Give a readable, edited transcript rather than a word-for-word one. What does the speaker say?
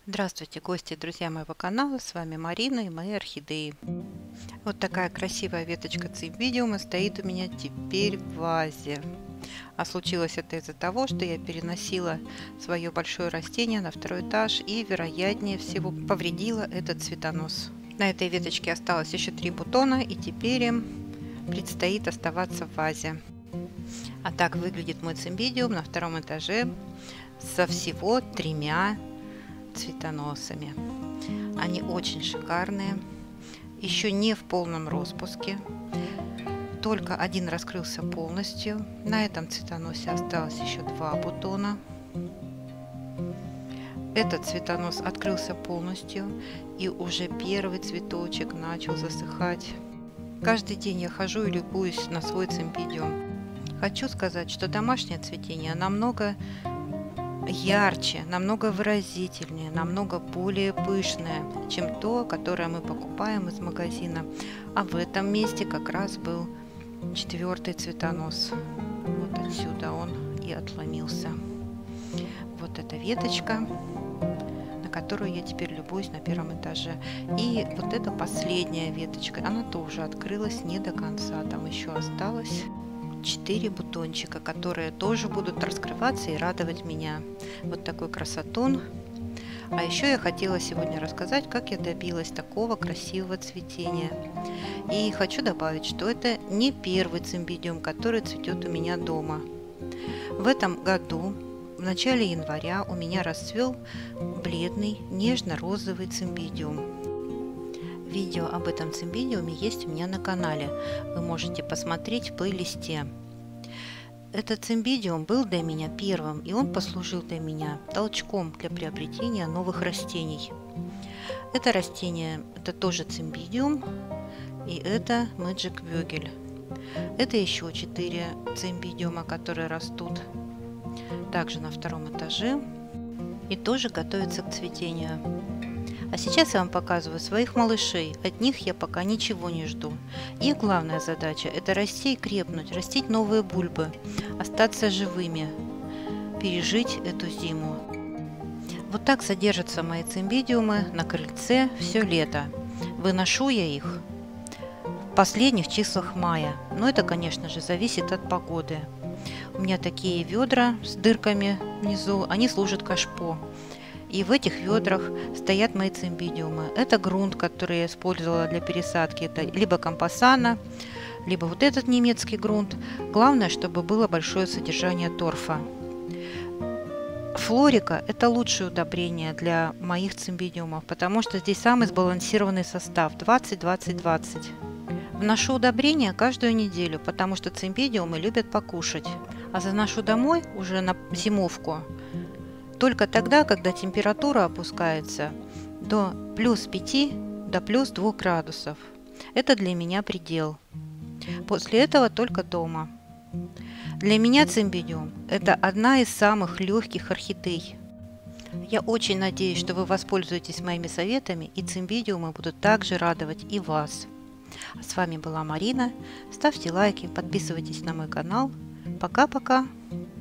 Здравствуйте, гости и друзья моего канала, с вами Марина и мои орхидеи. Вот такая красивая веточка цимбидиума стоит у меня теперь в вазе. А случилось это из-за того, что я переносила свое большое растение на второй этаж и, вероятнее всего, повредила этот цветонос. На этой веточке осталось еще 3 бутона, и теперь им предстоит оставаться в вазе. А так выглядит мой цимбидиум на втором этаже со всего 3 цветоносами. Они очень шикарные, еще не в полном распуске, только один раскрылся полностью. На этом цветоносе осталось еще 2 бутона. Этот цветонос открылся полностью, и уже первый цветочек начал засыхать. Каждый день я хожу и любуюсь на свой цимбидиум. Хочу сказать, что домашнее цветение намного ярче, намного выразительнее, намного более пышное, чем то, которое мы покупаем из магазина. А в этом месте как раз был 4-й цветонос. Вот отсюда он и отломился. Вот эта веточка, на которую я теперь любуюсь на первом этаже. И вот эта последняя веточка, она тоже открылась не до конца. Там еще осталось 4 бутончика, которые тоже будут раскрываться и радовать меня. Вот такой красотун. А еще я хотела сегодня рассказать, как я добилась такого красивого цветения. И хочу добавить, что это не первый цимбидиум, который цветет у меня дома. В этом году, в начале января, у меня расцвел бледный нежно-розовый цимбидиум. Видео об этом цимбидиуме есть у меня на канале. Вы можете посмотреть в плейлисте. Этот цимбидиум был для меня первым, и он послужил для меня толчком для приобретения новых растений. Это растение, это тоже цимбидиум, и это Magic Vogel. Это еще 4 цимбидиума, которые растут также на втором этаже и тоже готовятся к цветению. А сейчас я вам показываю своих малышей. От них я пока ничего не жду. Их главная задача – это расти и крепнуть, растить новые бульбы, остаться живыми, пережить эту зиму. Вот так содержатся мои цимбидиумы на крыльце все лето. Выношу я их в последних числах мая. Но это, конечно же, зависит от погоды. У меня такие ведра с дырками внизу, они служат кашпо. И в этих ведрах стоят мои цимбидиумы. Это грунт, который я использовала для пересадки. Это либо компоссана, либо вот этот немецкий грунт. Главное, чтобы было большое содержание торфа. Флорика – это лучшее удобрение для моих цимбидиумов, потому что здесь самый сбалансированный состав 20-20-20. Вношу удобрения каждую неделю, потому что цимбидиумы любят покушать. А заношу домой уже на зимовку только тогда, когда температура опускается до плюс 5 до плюс 2 градусов. Это для меня предел. После этого только дома. Для меня цимбидиум – это одна из самых легких орхидей. Я очень надеюсь, что вы воспользуетесь моими советами, и цимбидиумы будут также радовать и вас. А с вами была Марина. Ставьте лайки, подписывайтесь на мой канал. Пока-пока!